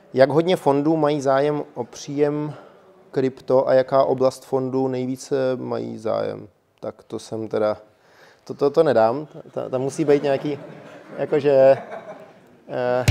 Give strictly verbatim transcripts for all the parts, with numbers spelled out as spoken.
Jak hodně fondů mají zájem o příjem krypto a jaká oblast fondů nejvíce mají zájem? Tak to jsem teda, to, to, to nedám, tam musí být nějaký, jakože... Eh,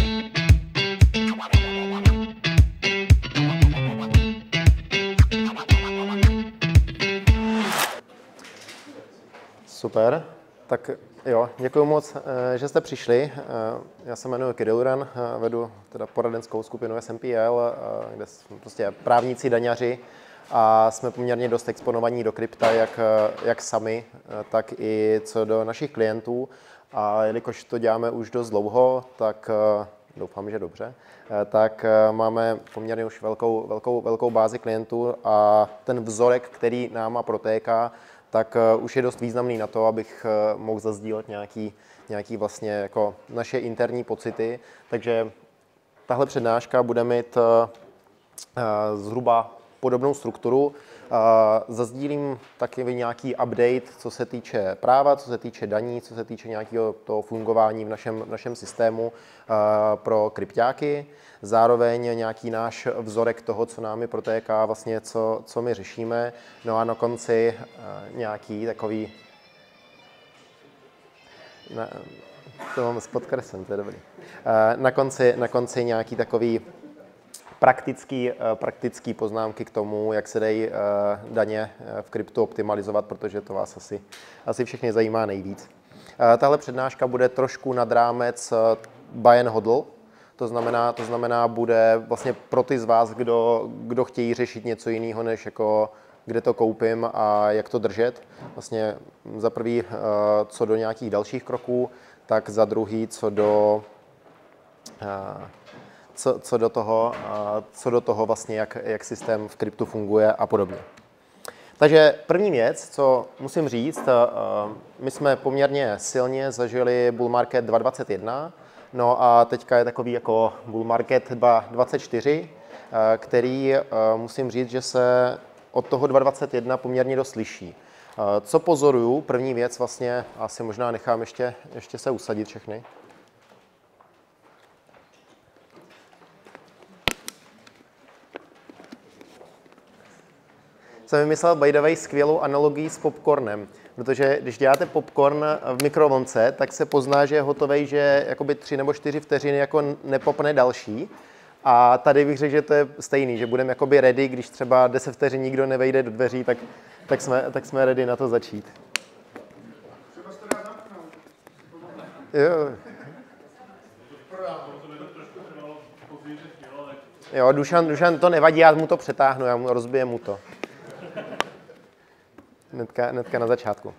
Super, tak jo, děkuji moc, že jste přišli. Já se jmenuji Kirill Uran, vedu teda poradenskou skupinu S M P L, kde jsme prostě právníci, daňaři a jsme poměrně dost exponovaní do krypta, jak, jak sami, tak i co do našich klientů. A jelikož to děláme už dost dlouho, tak doufám, že dobře, tak máme poměrně už velkou, velkou, velkou bázi klientů a ten vzorek, který náma protéká, tak už je dost významný na to, abych mohl zazdílet nějaký, nějaký vlastně jako naše interní pocity. Takže tahle přednáška bude mít zhruba podobnou strukturu. Zazdílím taky nějaký update, co se týče práva, co se týče daní, co se týče nějakého toho fungování v našem, v našem systému pro krypťáky. Zároveň nějaký náš vzorek toho, co námi protéká, vlastně co, co my řešíme. No a na konci nějaký takový... Na, to mám s podkresem, to je dobrý. Na konci, na konci nějaký takový praktický, praktický poznámky k tomu, jak se dají daně v kryptu optimalizovat, protože to vás asi, asi všechny zajímá nejvíc. Tahle přednáška bude trošku nad rámec buy and hodl, to znamená, to znamená, bude vlastně pro ty z vás, kdo, kdo chtějí řešit něco jiného, než jako kde to koupím a jak to držet. Vlastně za prvý, co do nějakých dalších kroků, tak za druhý, co do... Co, co, do toho, co do toho vlastně, jak, jak systém v kryptu funguje a podobně. Takže první věc, co musím říct, my jsme poměrně silně zažili bull market dva dvacet jedna, no a teďka je takový jako bull market dva dvacet čtyři, který musím říct, že se od toho dva dvacet jedna poměrně dost liší. Co pozoruju, první věc vlastně, asi možná nechám ještě, ještě se usadit všechny. Jsem vymyslel by the way skvělou analogii s popcornem, protože když děláte popcorn v mikrovlnce, tak se pozná, že je hotovej, že jakoby tři nebo čtyři vteřiny jako nepopne další. A tady bych řekl, že to je stejný, že budeme jakoby ready, když třeba deset vteřin nikdo nevejde do dveří, tak, tak, jsme, tak jsme ready na to začít. Třeba se to dá zamknout. Jo. Jo, Dušan, Dušan to nevadí, já mu to přetáhnu, já mu rozbijem mu to. Netka, netka na začátku.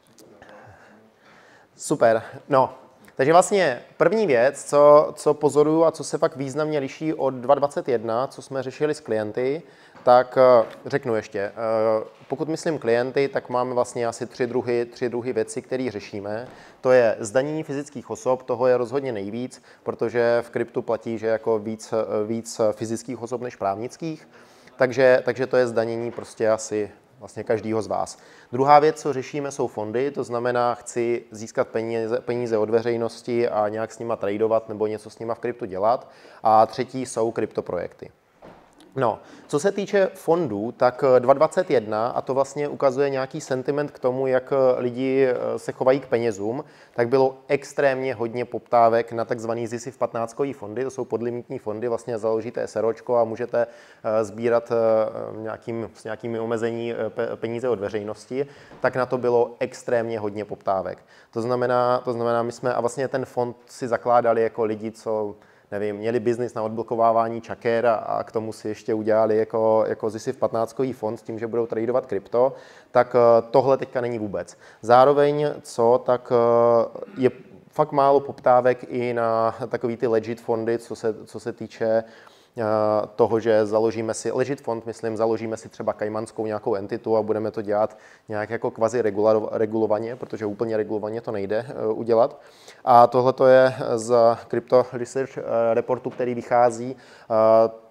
Super. No, takže vlastně první věc, co, co pozoruju a co se fakt významně liší od dva dvacet jedna, co jsme řešili s klienty, tak řeknu ještě. Pokud myslím klienty, tak máme vlastně asi tři druhy, tři druhy věcí, které řešíme. To je zdanění fyzických osob, toho je rozhodně nejvíc, protože v kryptu platí, že jako víc, víc fyzických osob než právnických. Takže, takže to je zdanění prostě asi vlastně každýho z vás. Druhá věc, co řešíme, jsou fondy, to znamená, chci získat peníze, peníze od veřejnosti a nějak s nima tradovat nebo něco s nima v kryptu dělat. A třetí jsou kryptoprojekty. No, co se týče fondů, tak dva dvacet jedna, a to vlastně ukazuje nějaký sentiment k tomu, jak lidi se chovají k penězům, tak bylo extrémně hodně poptávek na takzvaný Z I S I F patnáctkový fondy, to jsou podlimitní fondy, vlastně založíte SROčko a můžete sbírat nějakým, s nějakými omezení peníze od veřejnosti, tak na to bylo extrémně hodně poptávek. To znamená, to znamená, my jsme, a vlastně ten fond si zakládali jako lidi, co nevím, měli biznis na odblokovávání čaker a, a k tomu si ještě udělali jako, jako Z I S I F patnáctkový fond s tím, že budou tradovat krypto, tak tohle teďka není vůbec. Zároveň, co, tak je fakt málo poptávek i na takový ty legit fondy, co se, co se týče toho, že založíme si, legit fond, myslím, založíme si třeba kajmanskou nějakou entitu a budeme to dělat nějak jako kvazi regulovaně, protože úplně regulovaně to nejde udělat. A tohle to je z Crypto Research reportu, který vychází.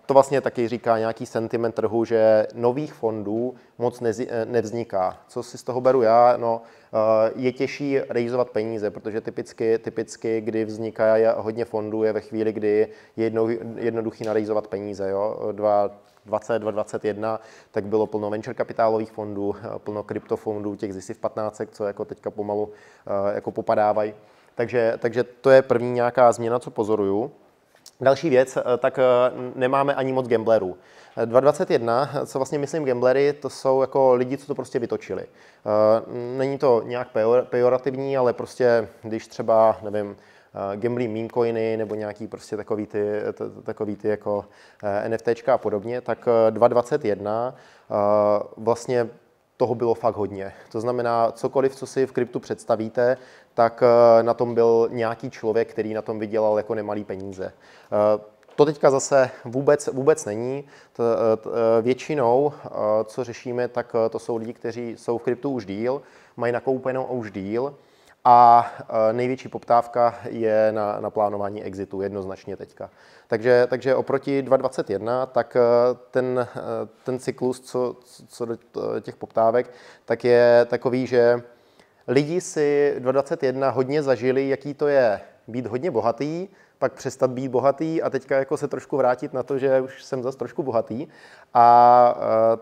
to vlastně taky říká nějaký sentiment trhu, že nových fondů moc nevzniká. Co si z toho beru já? No, je těžší rejzovat peníze, protože typicky, typicky kdy vzniká hodně fondů, je ve chvíli, kdy je jedno, jednoduchý narejzovat peníze. Jo? dva dvacet, dva dvacet jedna, tak bylo plno venture kapitálových fondů, plno kryptofondů, těch zisí v patnáct, co jako teďka pomalu jako popadávají. Takže, takže to je první nějaká změna, co pozoruju. Další věc, tak nemáme ani moc gamblerů. dva dvacet jedna, co vlastně myslím gamblery, to jsou jako lidi, co to prostě vytočili. Není to nějak pejorativní, ale prostě, když třeba, nevím, gambly meme coiny nebo nějaký prostě takový ty, takový ty jako NFTčka a podobně, tak dva dvacet jedna vlastně toho bylo fakt hodně. To znamená, cokoliv, co si v kryptu představíte, tak na tom byl nějaký člověk, který na tom vydělal jako nemalý peníze. To teďka zase vůbec, vůbec není. Většinou, co řešíme, tak to jsou lidi, kteří jsou v kryptu už díl, mají nakoupenou už díl a největší poptávka je na, na plánování exitu jednoznačně teďka. Takže, takže oproti dva dvacet jedna, tak ten, ten cyklus, co, co do těch poptávek, tak je takový, že lidi si dva dvacet jedna hodně zažili, jaký to je být hodně bohatý, pak přestat být bohatý a teďka jako se trošku vrátit na to, že už jsem zase trošku bohatý. A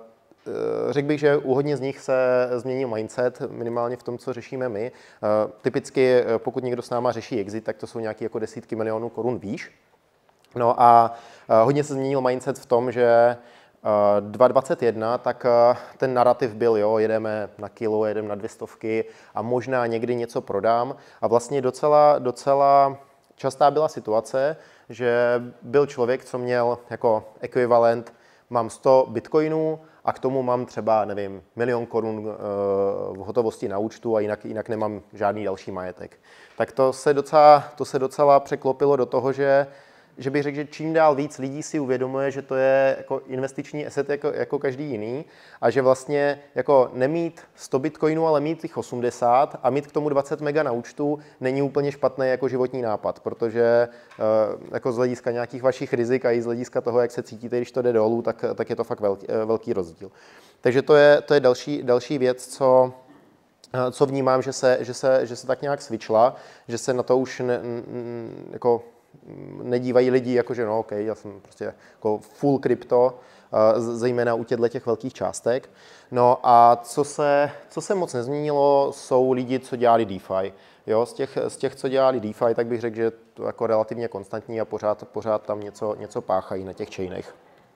řekl bych, že u hodně z nich se změnil mindset, minimálně v tom, co řešíme my. Typicky, pokud někdo s náma řeší exit, tak to jsou nějaké jako desítky milionů korun výš. No a hodně se změnil mindset v tom, že dva dvacet jedna, tak ten narrativ byl, jo, jedeme na kilo, jedeme na dvě stovky a možná někdy něco prodám. A vlastně docela, docela častá byla situace, že byl člověk, co měl jako ekvivalent, mám sto bitcoinů a k tomu mám třeba, nevím, milion korun v hotovosti na účtu a jinak, jinak nemám žádný další majetek. Tak to se docela, to se docela překlopilo do toho, že že bych řekl, že čím dál víc lidí si uvědomuje, že to je jako investiční asset jako, jako každý jiný a že vlastně jako nemít sto bitcoinů, ale mít jich osmdesát a mít k tomu dvacet mega na účtu není úplně špatný jako životní nápad, protože jako z hlediska nějakých vašich rizik a i z hlediska toho, jak se cítíte, když to jde dolů, tak, tak je to fakt velký, velký rozdíl. Takže to je, to je další, další věc, co co vnímám, že se, že se, že se tak nějak switchla, že se na to už ne, jako nedívají lidi jako, že no ok, já jsem prostě jako full krypto, zejména u těchto těch velkých částek. No a co se, co se moc nezměnilo, jsou lidi, co dělali DeFi. Jo, z těch, z těch, co dělali DeFi, tak bych řekl, že to jako relativně konstantní a pořád, pořád tam něco, něco páchají na těch chainech.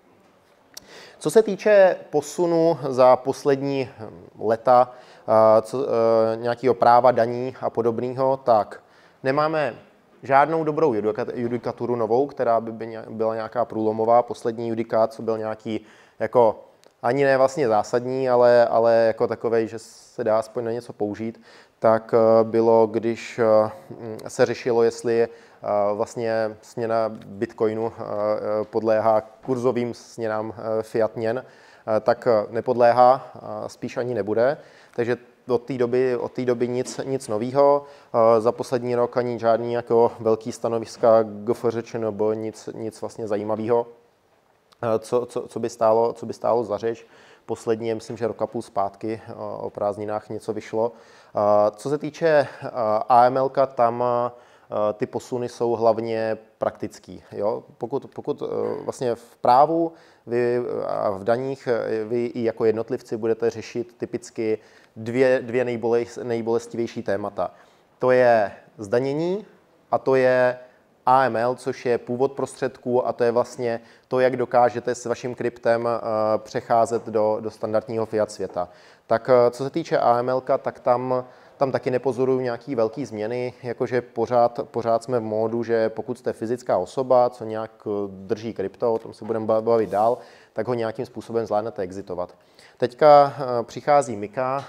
Co se týče posunu za poslední leta, co, nějakého práva, daní a podobného, tak nemáme žádnou dobrou judikaturu novou, která by byla nějaká průlomová. Poslední judikát, co byl nějaký jako ani ne vlastně zásadní, ale, ale jako takovej, že se dá aspoň na něco použít, tak bylo, když se řešilo, jestli vlastně směna bitcoinu podléhá kurzovým směnám fiat měn, tak nepodléhá, spíš ani nebude. Takže od té doby, od té doby nic, nic nového. Za poslední rok ani žádný jako velký stanoviska G F R Č nebo nic, nic vlastně zajímavého, co, co, co, by stálo, co by stálo za řeč. Poslední, myslím, že rok a půl zpátky o prázdninách něco vyšlo. Co se týče A M L, tam ty posuny jsou hlavně praktický. Jo? Pokud, pokud vlastně v právu vy a v daních vy i jako jednotlivci budete řešit typicky dvě, dvě nejbolestivější témata. To je zdanění a to je A M L, což je původ prostředků a to je vlastně to, jak dokážete s vaším kryptem přecházet do, do standardního fiat světa. Tak co se týče A M L, tak tam Tam taky nepozoruju nějaké velké změny, jakože pořád, pořád jsme v módu, že pokud jste fyzická osoba, co nějak drží krypto, o tom se budeme bavit dál, tak ho nějakým způsobem zvládnete exitovat. Teďka přichází MiCA,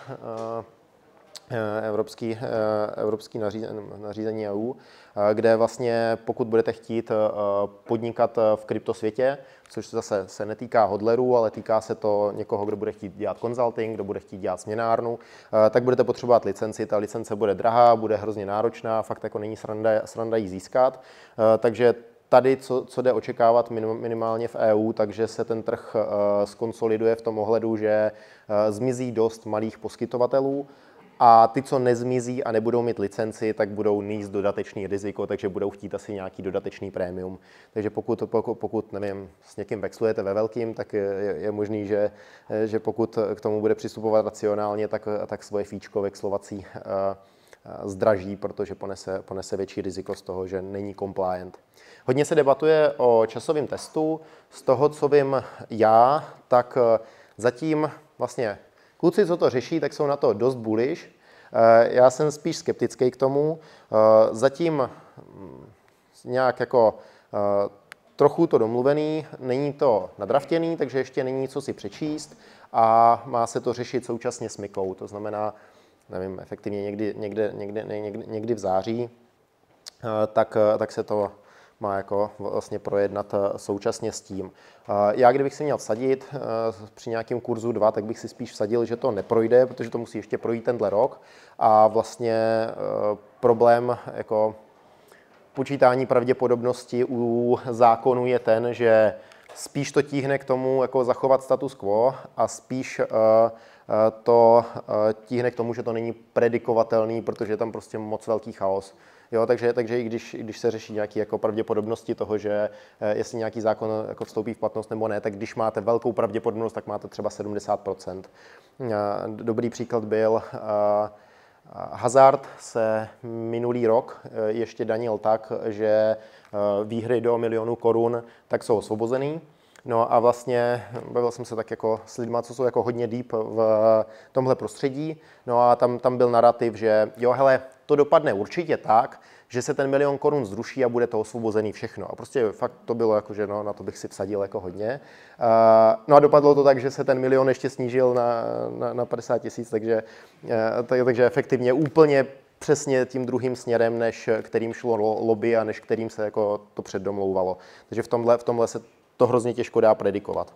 evropský, evropský nařízení E U, kde vlastně pokud budete chtít podnikat v kryptosvětě, což zase se netýká hodlerů, ale týká se to někoho, kdo bude chtít dělat consulting, kdo bude chtít dělat směnárnu, tak budete potřebovat licenci. Ta licence bude drahá, bude hrozně náročná, fakt jako není sranda, sranda jí získat. Takže tady, co, co jde očekávat minimálně v E U, takže se ten trh skonsoliduje v tom ohledu, že zmizí dost malých poskytovatelů a ty, co nezmizí a nebudou mít licenci, tak budou níst dodatečný riziko, takže budou chtít asi nějaký dodatečný prémium. Takže pokud, pokud, pokud nevím, s někým vexlujete ve velkým, tak je, je možný, že, že pokud k tomu bude přistupovat racionálně, tak, tak svoje fíčko vexlovací zdraží, protože ponese, ponese větší riziko z toho, že není compliant. Hodně se debatuje o časovém testu. Z toho, co vím já, tak zatím vlastně kluci, co to řeší, tak jsou na to dost bullish. Já jsem spíš skeptický k tomu. Zatím nějak jako trochu to domluvený, není to nadraftěný, takže ještě není co si přečíst a má se to řešit současně s Mikou. To znamená, nevím, efektivně někdy, někde, někde, někdy, někdy v září, tak, tak se to má jako vlastně projednat současně s tím. Já, kdybych si měl vsadit při nějakém kurzu dva, tak bych si spíš vsadil, že to neprojde, protože to musí ještě projít tenhle rok a vlastně problém jako počítání pravděpodobnosti u zákonu je ten, že spíš to tíhne k tomu jako zachovat status quo a spíš to tíhne k tomu, že to není predikovatelný, protože je tam prostě moc velký chaos. Jo, takže, takže i když, když se řeší nějaké jako pravděpodobnosti toho, že jestli nějaký zákon jako vstoupí v platnost nebo ne, tak když máte velkou pravděpodobnost, tak máte třeba sedmdesát procent. Dobrý příklad byl, hazard se minulý rok ještě danil tak, že výhry do milionu korun tak jsou osvobozený. No a vlastně bavil jsem se tak jako s lidma, co jsou jako hodně deep v tomhle prostředí. No a tam, tam byl narrativ, že jo, hele, to dopadne určitě tak, že se ten milion korun zruší a bude to osvobozený všechno. A prostě fakt to bylo jako, že no, na to bych si vsadil jako hodně. Uh, no a dopadlo to tak, že se ten milion ještě snížil na, na, na padesát tisíc, takže, uh, tak, takže efektivně úplně přesně tím druhým směrem, než kterým šlo lobby a než kterým se jako to předdomlouvalo. Takže v tomhle, v tomhle se to hrozně těžko dá predikovat.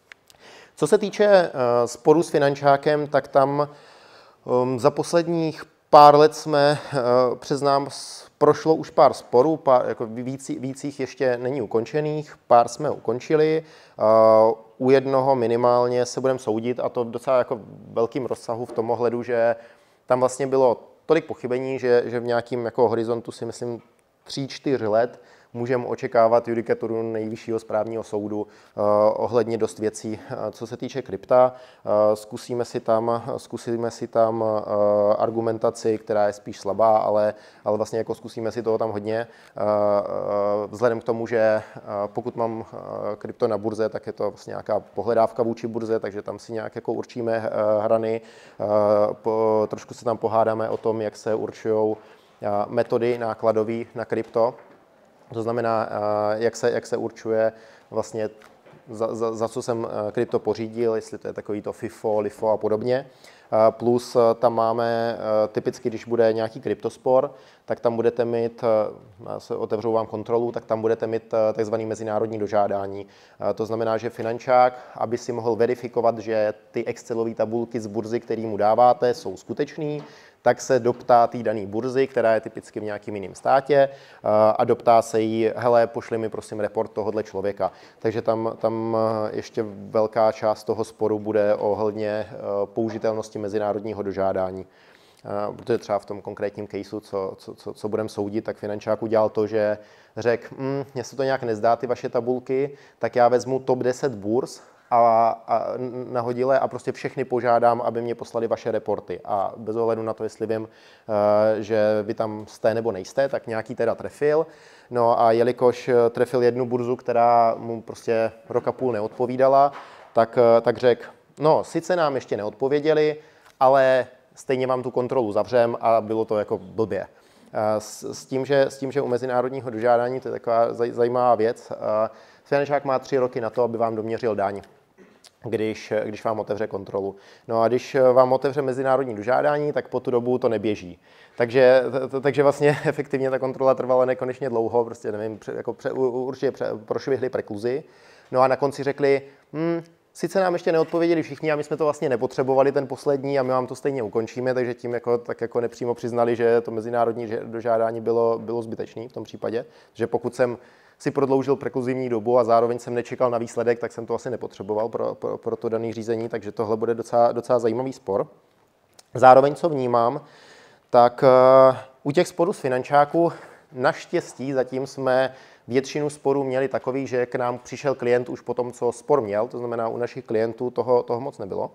Co se týče uh, sporu s finančákem, tak tam um, za posledních pár let jsme, uh, přiznám, prošlo už pár sporů, pár, jako víc, víc jich ještě není ukončených, pár jsme ukončili. Uh, u jednoho minimálně se budeme soudit, a to v docela jako velkým rozsahu v tom ohledu, že tam vlastně bylo tolik pochybení, že, že v nějakém jako horizontu si myslím tři čtyři let můžeme očekávat judikaturu nejvyššího správního soudu uh, ohledně dost věcí. Uh, co se týče krypta, uh, zkusíme si tam, zkusíme si tam uh, argumentaci, která je spíš slabá, ale, ale vlastně jako zkusíme si toho tam hodně. Uh, uh, vzhledem k tomu, že uh, pokud mám uh, krypto na burze, tak je to vlastně nějaká pohledávka vůči burze, takže tam si nějak jako určíme uh, hrany. Uh, po, trošku se tam pohádáme o tom, jak se určují uh, metody nákladové na krypto. To znamená, jak se, jak se určuje vlastně, za, za, za co jsem krypto pořídil, jestli to je takový to FIFO, LIFO a podobně. Plus tam máme, typicky, když bude nějaký kryptospor, tak tam budete mít, se otevřou vám kontrolu, tak tam budete mít takzvaný mezinárodní dožádání. To znamená, že finančák, aby si mohl verifikovat, že ty Excelové tabulky z burzy, které mu dáváte, jsou skutečný, tak se doptá té dané burzy, která je typicky v nějakém jiném státě, a doptá se jí, hele, pošli mi prosím report tohohle člověka. Takže tam, tam ještě velká část toho sporu bude ohledně použitelnosti mezinárodního dožádání. Protože třeba v tom konkrétním caseu, co, co, co, co budeme soudit, tak finančák udělal to, že řekl, hm, mně se to nějak nezdá, ty vaše tabulky, tak já vezmu top deset burz a, a nahodile a prostě všechny požádám, aby mě poslali vaše reporty. A bez ohledu na to, jestli vím, že vy tam jste nebo nejste, tak nějaký teda trefil. No a jelikož trefil jednu burzu, která mu prostě rok a půl neodpovídala, tak, tak řekl, no sice nám ještě neodpověděli, ale stejně vám tu kontrolu zavřem a bylo to jako blbě. S, s, tím, že, s tím, že u mezinárodního dožádání, to je taková zajímavá věc, finančák má tři roky na to, aby vám doměřil daň, když, když vám otevře kontrolu. No a když vám otevře mezinárodní dožádání, tak po tu dobu to neběží. Takže, takže vlastně efektivně ta kontrola trvala nekonečně dlouho, prostě nevím, jako pře, určitě pře, prošvihli prekluzi. No a na konci řekli, hm, sice nám ještě neodpověděli všichni a my jsme to vlastně nepotřebovali ten poslední a my vám to stejně ukončíme, takže tím jako, tak jako nepřímo přiznali, že to mezinárodní dožádání bylo, bylo zbytečné v tom případě. Že pokud jsem si prodloužil prekluzivní dobu a zároveň jsem nečekal na výsledek, tak jsem to asi nepotřeboval pro, pro, pro to dané řízení, takže tohle bude docela, docela zajímavý spor. Zároveň, co vnímám, tak uh, u těch sporů z finančáku naštěstí zatím jsme většinu sporů měli takový, že k nám přišel klient už po tom, co spor měl, to znamená u našich klientů toho, toho moc nebylo.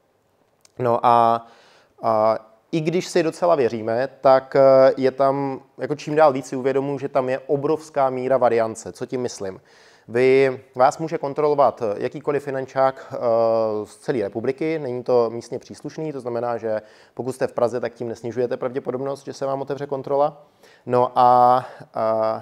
No a, a i když si docela věříme, tak je tam, jako čím dál víc si uvědomuji, že tam je obrovská míra variance. Co tím myslím? Vy, vás může kontrolovat jakýkoliv finančák z celé republiky, není to místně příslušný, to znamená, že pokud jste v Praze, tak tím nesnižujete pravděpodobnost, že se vám otevře kontrola. No a, a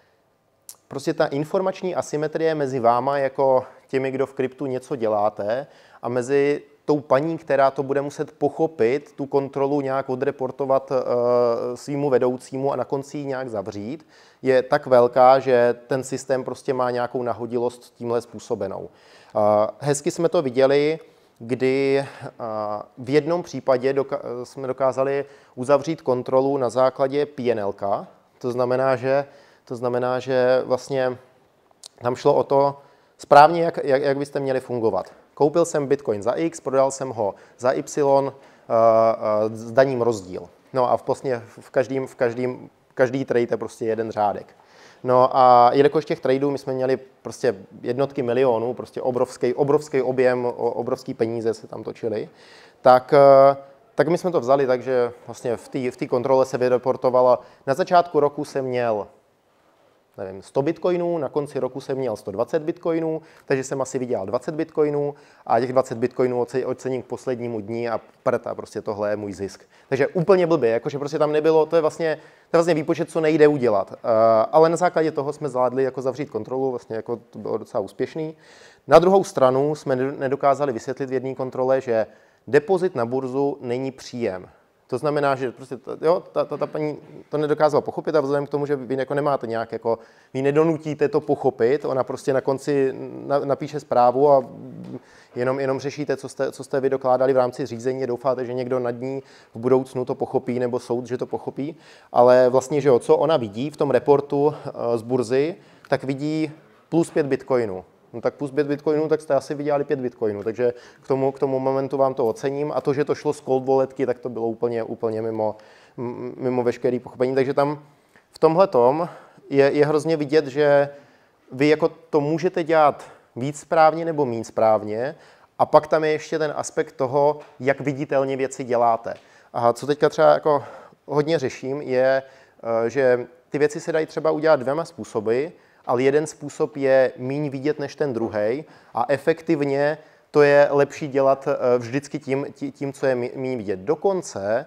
prostě ta informační asymetrie mezi váma jako těmi, kdo v kryptu něco děláte, a mezi tou paní, která to bude muset pochopit, tu kontrolu nějak odreportovat uh, svýmu vedoucímu a na konci ji nějak zavřít, je tak velká, že ten systém prostě má nějakou nahodilost tímhle způsobenou. Uh, hezky jsme to viděli, kdy uh, v jednom případě doka- jsme dokázali uzavřít kontrolu na základě P N L ka, to znamená, že, to znamená, že vlastně tam šlo o to správně, jak, jak, jak byste měli fungovat. Koupil jsem Bitcoin za X, prodal jsem ho za Y, uh, uh, s daním rozdíl. No a v, vlastně v každým, v každým, každý trade je prostě jeden řádek. No a jelikož těch tradeů my jsme měli prostě jednotky milionů, prostě obrovský, obrovský objem, obrovský peníze se tam točily, tak, uh, tak my jsme to vzali, takže vlastně v té v té kontrole se vyreportovalo. Na začátku roku jsem měl nevím, sto bitcoinů, na konci roku jsem měl sto dvacet bitcoinů, takže jsem asi vydělal dvacet bitcoinů a těch dvacet bitcoinů ocením k poslednímu dní a prd a prostě tohle je můj zisk. Takže úplně blbě, jakože prostě tam nebylo, to je vlastně, to je vlastně výpočet, co nejde udělat. Uh, ale na základě toho jsme zvládli jako zavřít kontrolu, vlastně jako to bylo docela úspěšný. Na druhou stranu jsme nedokázali vysvětlit v jedné kontrole, že depozit na burzu není příjem. To znamená, že prostě, jo, ta, ta, ta paní to nedokázala pochopit a vzhledem k tomu, že vy jako nemáte nějak, jako, vy nedonutíte to pochopit, ona prostě na konci na, napíše zprávu a jenom, jenom řešíte, co jste, co jste vy dokládali v rámci řízení a doufáte, že někdo nad ní v budoucnu to pochopí nebo soud, že to pochopí, ale vlastně, že jo, co ona vidí v tom reportu z burzy, tak vidí plus pět bitcoinů. No tak plus pět bitcoinů, tak jste asi vydělali pět bitcoinů, takže k tomu, k tomu momentu vám to ocením a to, že to šlo z cold walletky, tak to bylo úplně, úplně mimo, mimo veškerý pochopení, takže tam v tomhletom je, je hrozně vidět, že vy jako to můžete dělat víc správně nebo méně správně a pak tam je ještě ten aspekt toho, jak viditelně věci děláte. A co teďka třeba jako hodně řeším, je, že ty věci se dají třeba udělat dvěma způsoby, ale jeden způsob je míň vidět než ten druhej a efektivně to je lepší dělat vždycky tím, tím co je míň vidět. Dokonce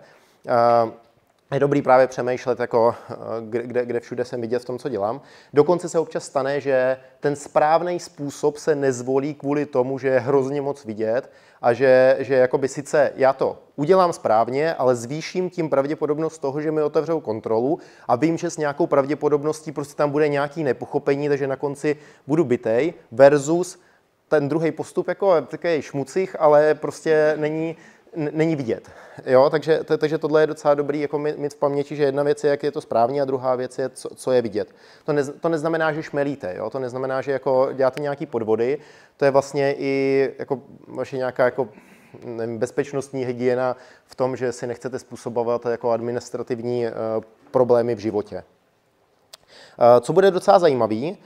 je dobrý právě přemýšlet, jako, kde, kde všude jsem vidět v tom, co dělám. Dokonce se občas stane, že ten správný způsob se nezvolí kvůli tomu, že je hrozně moc vidět a že, že jakoby sice já to udělám správně, ale zvýším tím pravděpodobnost toho, že mi otevřou kontrolu a vím, že s nějakou pravděpodobností prostě tam bude nějaký nepochopení, takže na konci budu bitej versus ten druhý postup jako takový šmucich, ale prostě není, není vidět. Jo, takže, takže tohle je docela dobrý jako mít v paměti, že jedna věc je, jak je to správně a druhá věc je, co, co je vidět. To, ne, to neznamená, že šmelíte, jo? To neznamená, že jako děláte nějaký podvody, to je vlastně i jako vaše nějaká jako nevím, bezpečnostní hygiena v tom, že si nechcete způsobovat jako administrativní uh, problémy v životě. Uh, co bude docela zajímavý,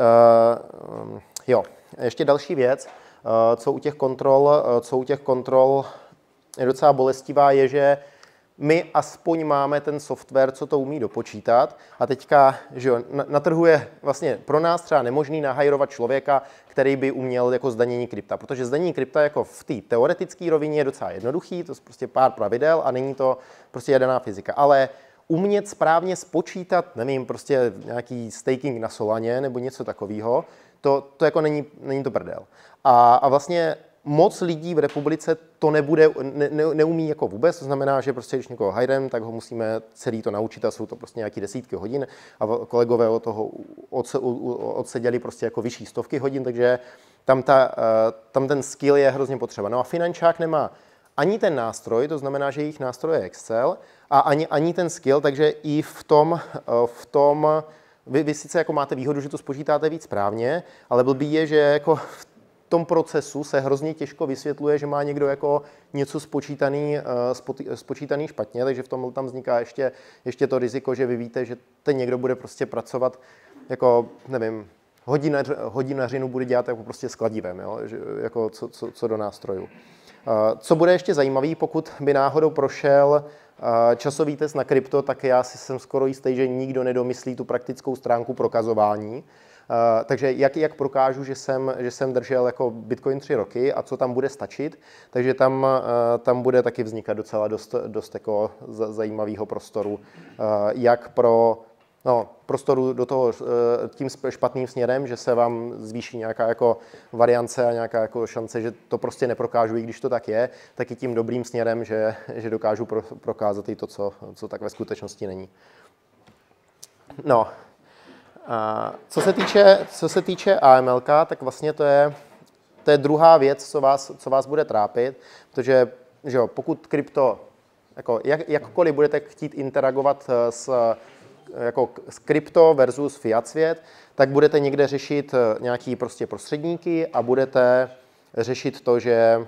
uh, jo, ještě další věc, uh, co u těch kontrol, uh, co u těch kontrol je docela bolestivá, je, že my aspoň máme ten software, co to umí dopočítat a teďka, že jo, na, na trhu je vlastně pro nás třeba nemožný nahajrovat člověka, který by uměl jako zdanění krypta, protože zdanění krypta jako v té teoretické rovině je docela jednoduchý, to je prostě pár pravidel a není to prostě jaderná fyzika, ale umět správně spočítat, nevím, prostě nějaký staking na Solaně nebo něco takového, to, to jako není, není to prdel. A, a vlastně moc lidí v republice to nebude, ne, ne, neumí jako vůbec, to znamená, že prostě když někoho hajrem, tak ho musíme celý to naučit a jsou to prostě nějaké desítky hodin a kolegové od toho odseděli prostě jako vyšší stovky hodin, takže tam, ta, tam ten skill je hrozně potřeba. No a finančák nemá ani ten nástroj, to znamená, že jejich nástroj je Excel a ani, ani ten skill, takže i v tom, v tom vy, vy sice jako máte výhodu, že to spočítáte víc správně, ale blbý je, že jako v tom procesu se hrozně těžko vysvětluje, že má někdo jako něco spočítaný, uh, spočítaný špatně, takže v tom tam vzniká ještě, ještě to riziko, že vy víte, že ten někdo bude prostě pracovat jako, nevím, hodinař, hodinařinu bude dělat jako prostě s kladivem, jo? Že, jako co, co, co do nástrojů. Uh, co bude ještě zajímavý, pokud by náhodou prošel uh, časový test na krypto, tak já si jsem skoro jistý, že nikdo nedomyslí tu praktickou stránku prokazování. Uh, takže jak, jak prokážu, že jsem, že jsem držel jako Bitcoin tři roky a co tam bude stačit, takže tam, uh, tam bude taky vznikat docela dost, dost jako zajímavého prostoru, uh, jak pro no, prostoru do toho uh, tím špatným směrem, že se vám zvýší nějaká jako variance a nějaká jako šance, že to prostě neprokážu, i když to tak je, tak i tím dobrým směrem, že, že dokážu pro, prokázat i to, co, co tak ve skutečnosti není. No. A co se týče, co se týče A M L K, tak vlastně to je, to je druhá věc, co vás, co vás bude trápit, protože že jo, pokud krypto, jako jak, jakkoliv budete chtít interagovat s, jako s krypto versus fiat svět, tak budete někde řešit nějaký prostě prostředníky a budete řešit to, že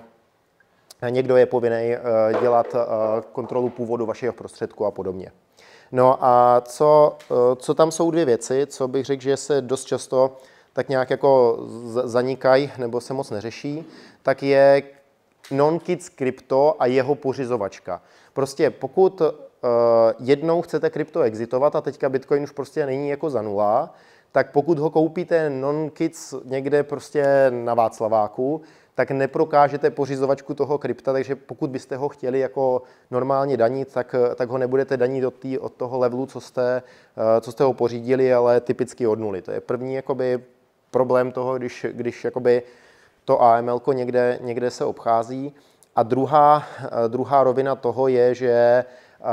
někdo je povinný dělat kontrolu původu vašeho prostředku a podobně. No a co, co tam jsou dvě věci, co bych řekl, že se dost často tak nějak jako zanikají nebo se moc neřeší, tak je non-kids krypto a jeho pořizovačka. Prostě pokud uh, jednou chcete krypto exitovat a teďka Bitcoin už prostě není jako za nula, tak pokud ho koupíte non-kids někde prostě na Václaváku, tak neprokážete pořizovačku toho krypta, takže pokud byste ho chtěli jako normálně danit, tak, tak ho nebudete danit od, tý, od toho levelu, co jste, co jste ho pořídili, ale typicky od nuly. To je první jakoby problém toho, když, když jakoby to A M L ko někde, někde se obchází. A druhá, druhá rovina toho je, že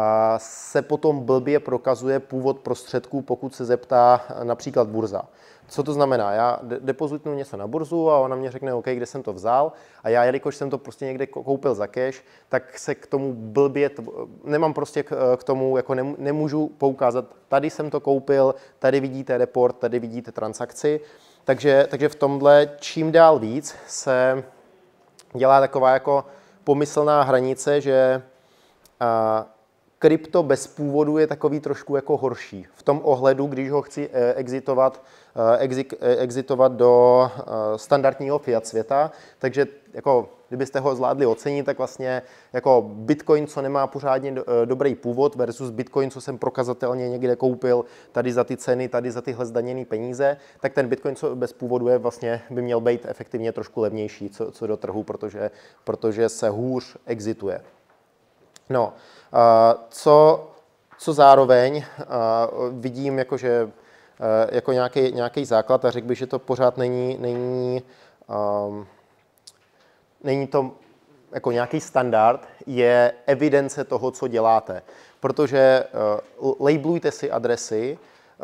se potom blbě prokazuje původ prostředků, pokud se zeptá například burza. Co to znamená? Já depozitnu něco na burzu a ona mě řekne, OK, kde jsem to vzal, a já, jelikož jsem to prostě někde koupil za cash, tak se k tomu blbě, nemám prostě k tomu, jako nemůžu poukázat, tady jsem to koupil, tady vidíte report, tady vidíte transakci, takže, takže v tomhle čím dál víc se dělá taková jako pomyslná hranice, že a, krypto bez původu je takový trošku jako horší. V tom ohledu, když ho chci exitovat, exitovat do standardního fiat světa, takže jako, kdybyste ho zvládli ocenit, tak vlastně jako Bitcoin, co nemá pořádně dobrý původ versus Bitcoin, co jsem prokazatelně někde koupil tady za ty ceny, tady za tyhle zdaněné peníze, tak ten Bitcoin, co bez původu je, vlastně by měl být efektivně trošku levnější, co, co do trhu, protože, protože se hůř exituje. No, co, co zároveň vidím jakože, jako nějaký, nějaký základ a řekl bych, že to pořád není, není, um, není to jako nějaký standard, je evidence toho, co děláte. Protože uh, labelujte si adresy,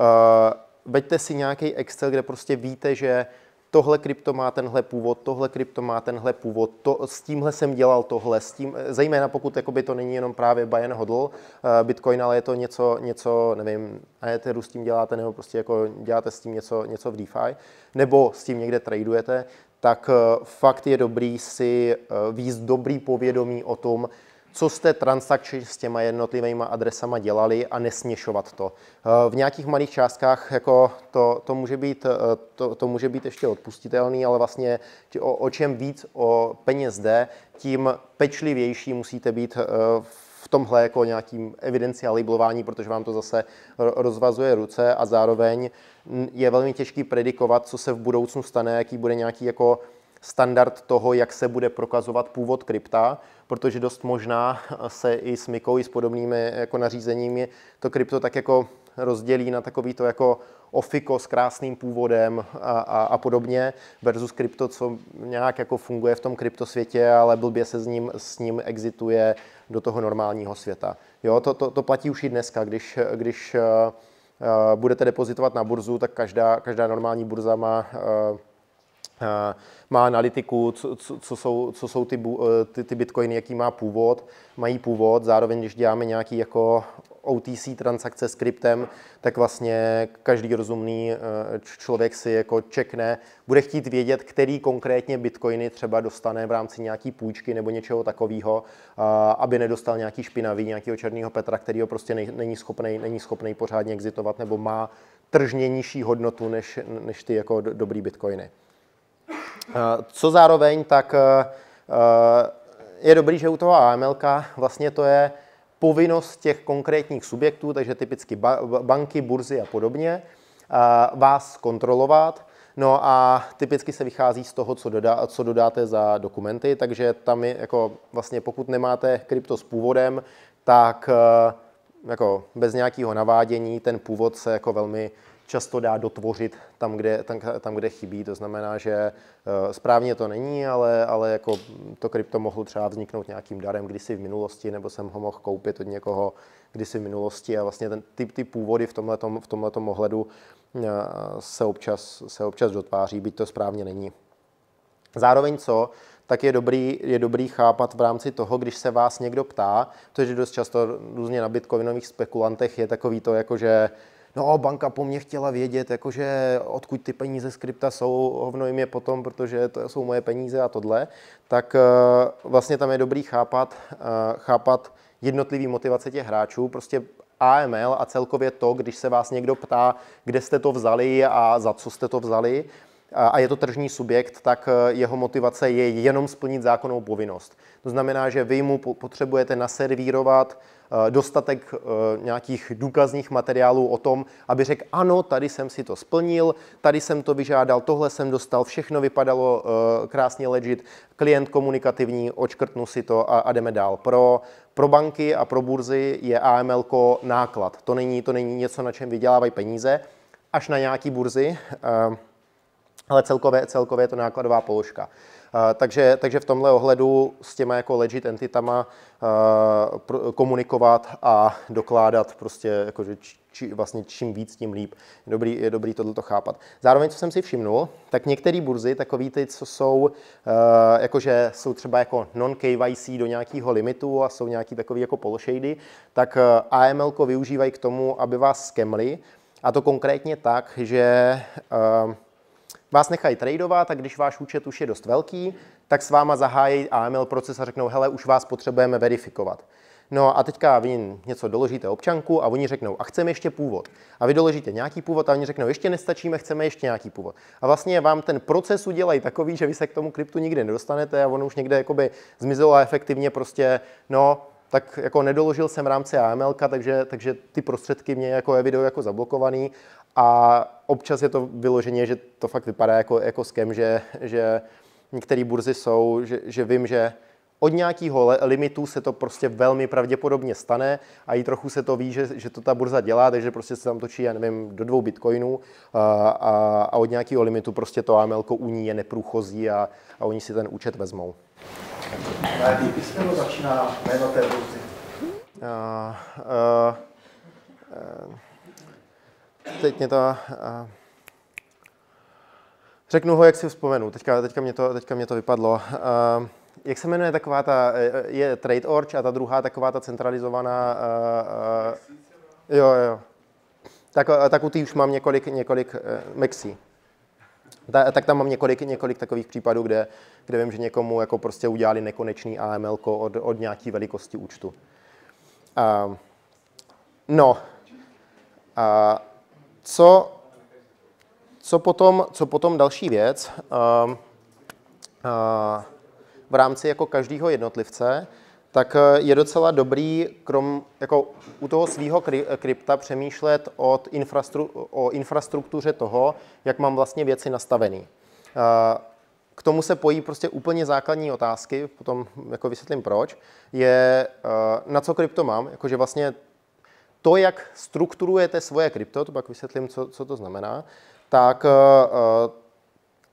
uh, veďte si nějaký Excel, kde prostě víte, že tohle krypto má tenhle původ, tohle krypto má tenhle původ, to, s tímhle jsem dělal tohle, s tím, zejména pokud jakoby to není jenom právě buy and hodl uh, Bitcoin, ale je to něco, něco nevím, a Etheru s tím děláte, nebo prostě jako děláte s tím něco, něco v DeFi, nebo s tím někde tradujete, tak uh, fakt je dobrý si uh, víc dobrý povědomí o tom, co jste transakčně s těma jednotlivými adresama dělali a nesměšovat to. V nějakých malých částkách jako to, to, může být, to, to může být ještě odpustitelný, ale vlastně o, o čem víc o peněz jde, tím pečlivější musíte být v tomhle jako nějakým evidenci a labelování, protože vám to zase rozvazuje ruce a zároveň je velmi těžký predikovat, co se v budoucnu stane, jaký bude nějaký jako standard toho, jak se bude prokazovat původ krypta, protože dost možná se i s Mikou, i s podobnými jako nařízeními to krypto tak jako rozdělí na takový to jako ofiko s krásným původem a, a, a podobně versus krypto, co nějak jako funguje v tom kryptosvětě, ale blbě se s ním, s ním exituje do toho normálního světa. Jo, to, to, to platí už i dneska, když, když uh, uh, budete depozitovat na burzu, tak každá, každá normální burza má uh, má analytiku, co, co, co jsou, co jsou ty, ty, ty bitcoiny, jaký má původ, mají původ, zároveň když děláme nějaký jako O T C transakce s kryptem, tak vlastně každý rozumný člověk si jako čekne, bude chtít vědět, který konkrétně bitcoiny třeba dostane v rámci nějaký půjčky nebo něčeho takového, aby nedostal nějaký špinavý, nějakého černého Petra, který ho prostě není schopný, není schopný pořádně exitovat nebo má tržně nižší hodnotu než, než ty jako dobrý bitcoiny. Co zároveň, tak je dobrý, že u toho A M L ka vlastně to je povinnost těch konkrétních subjektů, takže typicky banky, burzy a podobně, vás kontrolovat. No a typicky se vychází z toho, co, dodá, co dodáte za dokumenty, takže tam je jako vlastně pokud nemáte krypto s původem, tak jako bez nějakého navádění ten původ se jako velmi často dá dotvořit tam, kde, tam, tam, kde chybí. To znamená, že uh, správně to není, ale, ale jako to krypto mohlo třeba vzniknout nějakým darem kdysi v minulosti, nebo jsem ho mohl koupit od někoho kdysi v minulosti a vlastně ten, ty, ty původy v tomhletom, v tomhletom ohledu uh, se, občas, se občas dotváří, byť to správně není. Zároveň co? Tak je dobrý, je dobrý chápat v rámci toho, když se vás někdo ptá, protože dost často různě na bitcoinových spekulantech je takový to, jako že no, banka po mně chtěla vědět, jakože odkud ty peníze z krypta jsou, hovno jim je potom, protože to jsou moje peníze a tohle, tak uh, vlastně tam je dobrý chápat, uh, chápat jednotlivý motivace těch hráčů, prostě A M L a celkově to, když se vás někdo ptá, kde jste to vzali a za co jste to vzali, a je to tržní subjekt, tak jeho motivace je jenom splnit zákonnou povinnost. To znamená, že vy mu potřebujete naservírovat dostatek nějakých důkazních materiálů o tom, aby řekl, ano, tady jsem si to splnil, tady jsem to vyžádal, tohle jsem dostal, všechno vypadalo krásně legit, klient komunikativní, odškrtnu si to a, a jdeme dál. Pro, pro banky a pro burzy je A M L ko náklad. To není, to není něco, na čem vydělávají peníze, až na nějaký burzy, ale celkově, celkově je to nákladová položka. Uh, takže, takže v tomhle ohledu s těma jako legit entitama uh, pr- komunikovat a dokládat prostě, jakože či, vlastně čím víc, tím líp. Je dobrý, je dobrý tohleto chápat. Zároveň, co jsem si všimnul, tak některé burzy, takový ty, co jsou, uh, jakože jsou třeba jako non-K Y C do nějakého limitu a jsou nějaký takový jako poloshady, tak uh, A M L ko využívají k tomu, aby vás skemli. A to konkrétně tak, že uh, vás nechají tradovat a když váš účet už je dost velký, tak s váma zahájí A M L proces a řeknou, hele, už vás potřebujeme verifikovat. No a teďka vy něco doložíte občanku a oni řeknou, a chceme ještě původ. A vy doložíte nějaký původ a oni řeknou, ještě nestačíme, chceme ještě nějaký původ. A vlastně vám ten proces udělají takový, že vy se k tomu kryptu nikdy nedostanete a ono už někde jakoby zmizelo a efektivně prostě, no, tak jako nedoložil jsem v rámci A M L ka, takže, takže ty prostředky mě jako evidují jako zablokovaný. A občas je to vyloženě, že to fakt vypadá jako, jako scam, že, že některé burzy jsou, že, že vím, že od nějakého limitu se to prostě velmi pravděpodobně stane a i trochu se to ví, že, že to ta burza dělá, takže prostě se tam točí, já nevím, do dvou bitcoinů a, a, a od nějakého limitu prostě to A M L ko u ní je neprůchozí a, a oni si ten účet vezmou. Na jaký písmeno začíná jméno té burzy? Uh, uh, uh, Teď mě to... Uh, řeknu ho, jak si vzpomenu. Teďka, teďka, mě, to, teďka mě to vypadlo. Uh, jak se jmenuje taková ta... Je TradeOrch a ta druhá taková ta centralizovaná... Uh, uh, jo, jo. Tak, tak u té už mám několik... několik uh, Mexi. Ta, tak tam mám několik, několik takových případů, kde, kde vím, že někomu jako prostě udělali nekonečný A M L ko od, od nějaké velikosti účtu. Uh, no... Uh, Co, co, potom, co potom další věc uh, uh, v rámci jako každého jednotlivce, tak je docela dobrý, krom jako u toho svého krypta přemýšlet od infrastru, o infrastruktuře toho, jak mám vlastně věci nastavený. Uh, k tomu se pojí prostě úplně základní otázky, potom jako vysvětlím proč, je uh, na co krypto mám, jakože vlastně to, jak strukturujete svoje krypto, to pak vysvětlím, co, co to znamená, tak uh,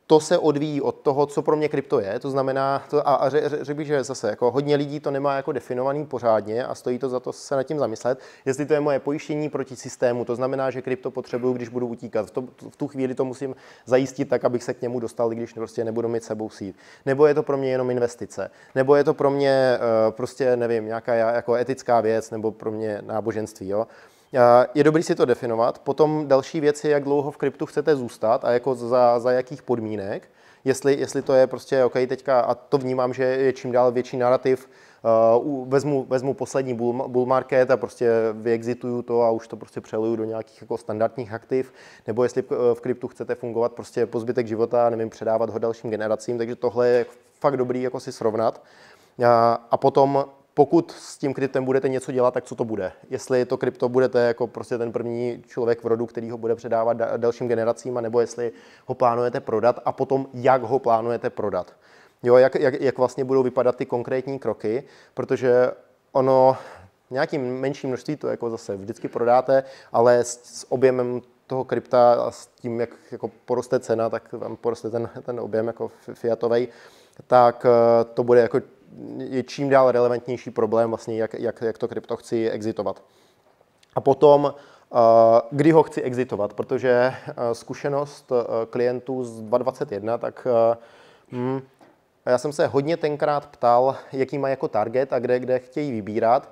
to se odvíjí od toho, co pro mě krypto je, to znamená, to, a, a řekl bych, že zase jako hodně lidí to nemá jako definovaný pořádně a stojí to za to se nad tím zamyslet, jestli to je moje pojištění proti systému, to znamená, že krypto potřebuju, když budu utíkat, v, to, v tu chvíli to musím zajistit tak, abych se k němu dostal, když prostě nebudu mít sebou sít, nebo je to pro mě jenom investice, nebo je to pro mě prostě, nevím, nějaká jako etická věc, nebo pro mě náboženství, jo. Je dobrý si to definovat. Potom další věc je, jak dlouho v kryptu chcete zůstat a jako za, za jakých podmínek. Jestli, jestli to je prostě OK teďka, a to vnímám, že je čím dál větší narrativ, uh, vezmu, vezmu poslední bull, bull market a prostě vyexituju to a už to prostě přeluju do nějakých jako standardních aktiv, nebo jestli v kryptu chcete fungovat prostě po zbytek života, nevím, předávat ho dalším generacím, takže tohle je fakt dobrý jako si srovnat. A, a potom pokud s tím kryptem budete něco dělat, tak co to bude? Jestli to krypto budete jako prostě ten první člověk v rodu, který ho bude předávat dalším generacím, nebo jestli ho plánujete prodat a potom jak ho plánujete prodat. Jo, jak, jak, jak vlastně budou vypadat ty konkrétní kroky, protože ono nějakým menším množství to jako zase vždycky prodáte, ale s, s objemem toho krypta a s tím, jak jako poroste cena, tak vám poroste ten, ten objem jako fiatovej, tak to bude jako je čím dál relevantnější problém, vlastně, jak, jak, jak to krypto chci exitovat. A potom, kdy ho chci exitovat, protože zkušenost klientů z dva dvacet jedna, tak hm, já jsem se hodně tenkrát ptal, jaký má jako target a kde, kde chtějí vybírat.